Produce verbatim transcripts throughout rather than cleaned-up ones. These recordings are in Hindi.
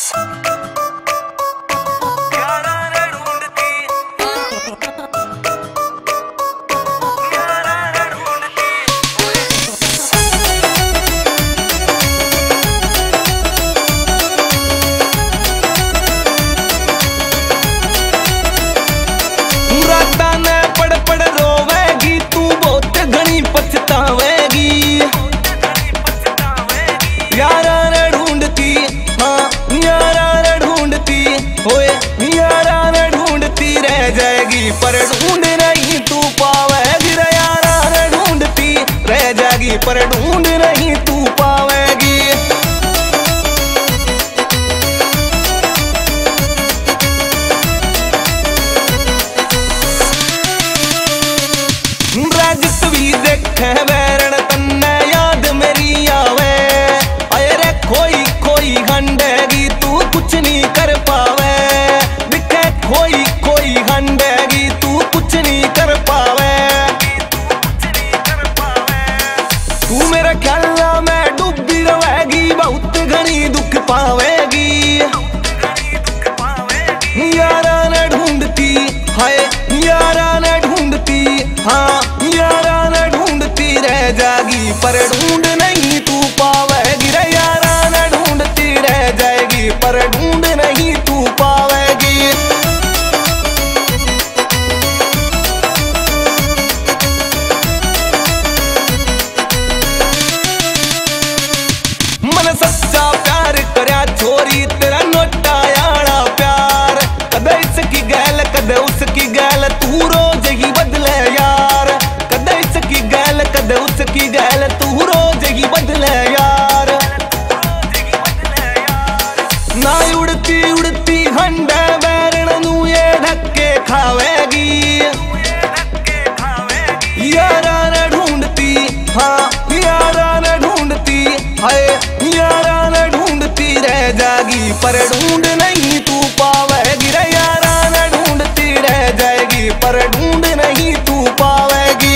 पर ढूंढ नहीं तू पावेगी रे यारा रे, ढूंढती रह जाएगी पर ढूंढ नहीं तू पावेगी। राजत भी देखे बैरण तन्ने याद मेरी आवे, अरे खोई खोई हंडेगी तू कुछ नहीं कर पावे, दिखे खोई खोई हंडेगी तू कुछ नहीं कर पावे। तू मेरा ख्याला में डूबी रहेगी, बहुत घनी दुख पावेगी। यारा ने ढूंढती हाय, यारा ने ढूंढती, हाँ यारा ने ढूंढती रह जाएगी पर ढूंढ नहीं तू पावेगी रे, यारा ने ढूंढती रह जाएगी पर ढूंढ नहीं तू पावेगी। मन सच्चा प्यार करया छोरी तेरा नोटा यारा प्यार, कदे इसकी गैल कदे उसकी गैल तू रोज ही बदले यार, कदे इसकी गैल कदे उसकी गैल तू रोज ही बदले यार। ना उड़ती उड़ती हंडे बैरण नू ये धक्के खावेगी, यारा ने ढूंढती, हाँ यारा ने ढूंढती, हाय यारा ने ढूंढती रह जाएगी पर ढूंढ नहीं तू पावेगी रे, यारा ने ढूंढती रह जाएगी पर ढूंढ नहीं तू पावेगी।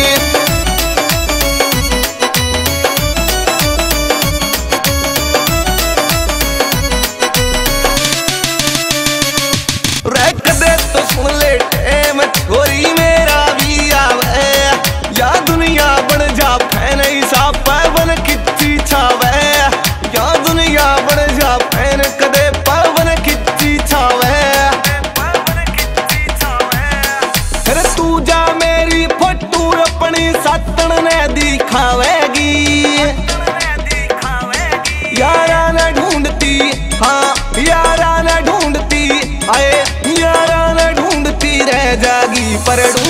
रख दे तो सुन ले टेम छोरी मेरा भी आवे, या दुनिया बन जा फैन सा पवन खिच्ची छावे, या दुनिया बन जा फैन कदे पवन खिच्ची छावे। फिर तू जा मेरी फोटू अपनी सातन ने दिखावेगी, यारा ने ढूंढती, हाँ यारा ने ढूंढती, आए यारा ने ढूंढती रह जाएगी पर